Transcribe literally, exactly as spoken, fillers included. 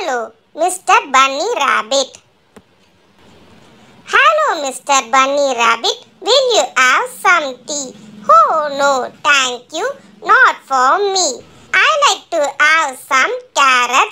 Hello, Mister Bunny Rabbit. Hello, Mister Bunny Rabbit. Will you have some tea? Oh no, thank you. Not for me. I like to have some carrots